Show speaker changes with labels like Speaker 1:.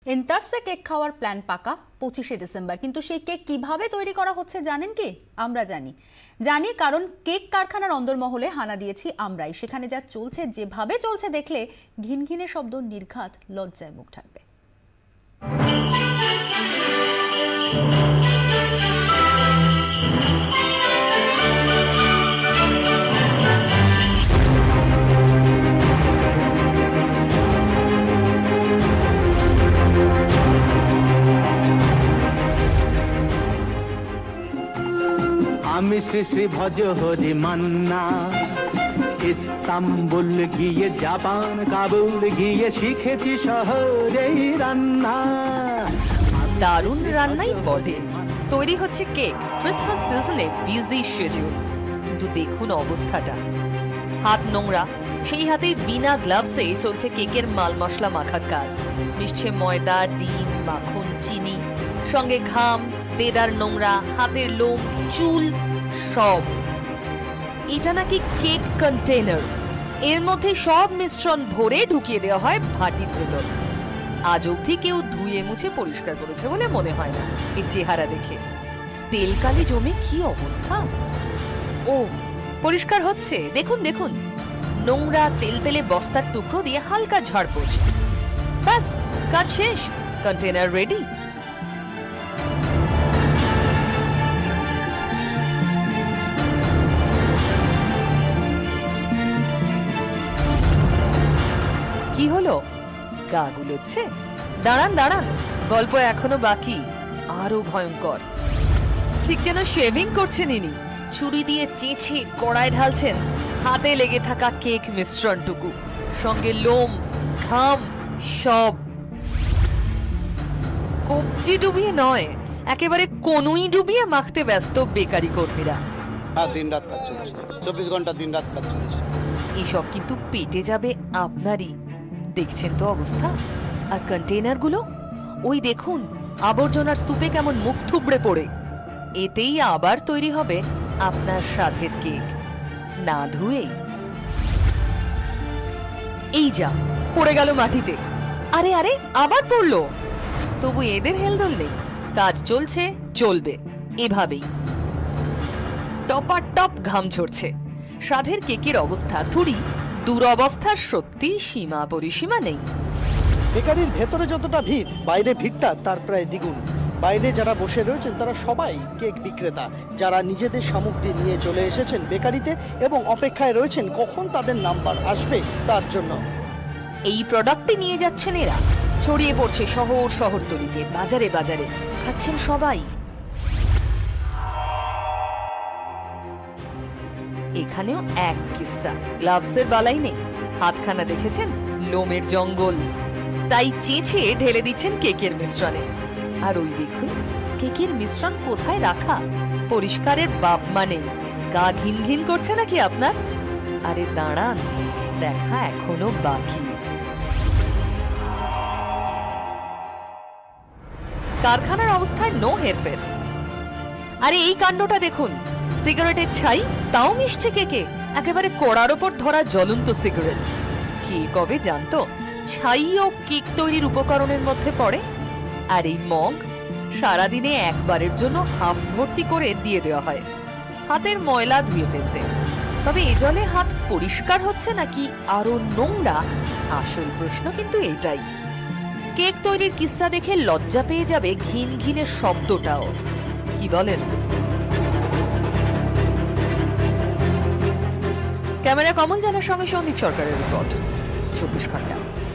Speaker 1: এন্টার্সে cake খাওয়ার plan পাকা 25শে December, কিন্তু সেই কেক কিভাবে তৈরি করা হচ্ছে জানেন কি? আমরা জানি কারণ কেক কারখানার অন্দরমহলে হানা দিয়েছি আমরাই। সেখানে যা চলছে, যেভাবে চলছে দেখলে ঘিনঘিনে শব্দ নির্ঘাত লজ্জায় মুখ ঢাকবে।
Speaker 2: আমি শ্রী ভজ হরি মান্না, ইস্তাম্বুল গিয়ে জাপান কাবুল গিয়ে শিখেছি শহরেই রান্না।
Speaker 3: দারুণ রান্নাই বটে। তৈরি হচ্ছে কেক। ক্রিসমাস সিজনে বিজি শিডিউল, কিন্তু দেখুন অবস্থাটা। হাত নোংরা, সেই হাতেই বিনা গ্লাভসে চলছে কেকের মাল মশলা মাখার কাজ। মিশছে ময়দা, ডিম, মাখন, চিনি, সঙ্গে ঘাম, দেদার নোংরা, হাতের লোম, চুল সব। এটা নাকি কেক কন্টেনার, এর মধ্যে সব মিশ্রণ ভরে ঢুকিয়ে দেওয়া হয় ভাটির ভেতর। আজ অবধি কেউ ধুয়ে মুছে পরিষ্কার করেছে বলে মনে হয় না এই চেহারা দেখে। তেল কালি জমে কি অবস্থা! ও, পরিষ্কার হচ্ছে, দেখুন দেখুন। নোংরা তেলে বস্তার টুকরো দিয়ে হালকা ঝাড় পড়ছে। ব্যাস, কাজ শেষ, কন্টেনার রেডি। কি হলো? গা গুলোচ্ছে? দাঁড়ান দাঁড়ান, গল্প এখনো বাকি, আরো ভয়ঙ্কর। ঠিক যেন শেভিং করছেন ইনি। ছুরি দিয়ে চেঁচে কড়ায় ঢালছেন হাতে লেগে থাকা কেক মিশ্রণটুকু, সঙ্গে লোম, ঘাম সব। কবজি ডুবিয়ে নয়, একেবারে কনুই ডুবিয়ে মাখতে ব্যস্ত বেকারি কর্মীরা।
Speaker 4: দিন রাত কাজ চলছে, 24 ঘন্টা দিন রাত কাজ চলছে।
Speaker 3: এইসব কিন্তু পেটে যাবে আপনারই। দেখছেন তো অবস্থা। আর কন্টেনারগুলো, ওই দেখুন আবর্জনার স্তূপে কেমন মুখ থুবড়ে পড়ে। এতেই আবার তৈরি হবে আপনার স্বাদের কেক, না ধুয়েই। এই যা, পড়ে গেল মাটিতে। আরে আরে, আবার পড়লো। তবু এদের হেলদোল নেই, কাজ চলছে, চলবে এভাবেই। টপার টপ ঘাম ঝরছে। স্বাদের কেকের অবস্থা থুড়ি, দুরবস্থার সত্যি সীমা পরিসীমা নেই।
Speaker 5: বেকারির ভেতরে যতটা ভিড়, বাইরে ভিড়টা তার প্রায় দ্বিগুণ। বাইরে যারা বসে রয়েছেন তারা সবাই কেক বিক্রেতা, যারা নিজেদের সামগ্রী নিয়ে চলে এসেছেন বেকারিতে এবং অপেক্ষায় রয়েছেন কখন তাদের নাম্বার আসবে তার জন্য।
Speaker 3: এই প্রোডাক্টটি নিয়ে যাচ্ছেন এরা, ছড়িয়ে পড়ছে শহর শহরতলিতে, বাজারে বাজারে, খাচ্ছেন সবাই। এখানেও এক কিস্সা। গ্লাভসের বালাই নেই, হাতখানা দেখেছেন, লোমের জঙ্গল। তাই চেঁচে ঢেলে দিচ্ছেন কেকের মিশ্রণে। আর ওই দেখুন, কেকের মিশ্রণ কোথায় রাখা, পরিষ্কারের বাপ মানে। গা ঘিন ঘিন করছে নাকি আপনার? আরে দাঁড়ান, দেখা এখনো বাকি। কারখানার অবস্থায় নো হেরফের। আরে এই কাণ্ডটা দেখুন, সিগারেটের ছাই, তাও মিশছে কেকে। একেবারে কড়ার ওপর ধরা জ্বলন্ত সিগারেট। কে কবে জানতো ছাইও কেক তৈরির উপকরণের মধ্যে পড়ে? আর এই মগ সারাদিনে একবারের জন্য হাফ ভর্তি করে দিয়ে দেওয়া হয় হাতের ময়লা ধুয়ে ফেলতে। তবে এ জলে হাত পরিষ্কার হচ্ছে নাকি আরো নোংরা, আসল প্রশ্ন কিন্তু এটাই। কেক তৈরির কিস্সা দেখে লজ্জা পেয়ে যাবে ঘিন ঘিনের শব্দটাও। কি বলেন? ক্যামেরা কমল জানার সঙ্গে সন্দীপ সরকারের রিপোর্ট, 24 ঘন্টা।